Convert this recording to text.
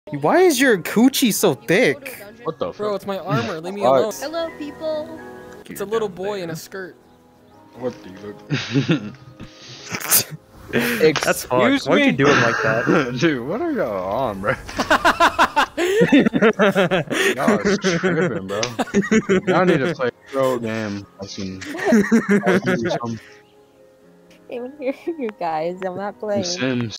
Why is your coochie so thick? What the fuck? Bro, it's my armor. Leave me alone. Hello, people. It's a little boy in a skirt. What the fuck? That's hard. Why'd you do it like that? Dude, what are y'all on, bro? Y'all are tripping, bro. Y'all need to play a pro game. Even here, you guys, I'm not playing. Sims.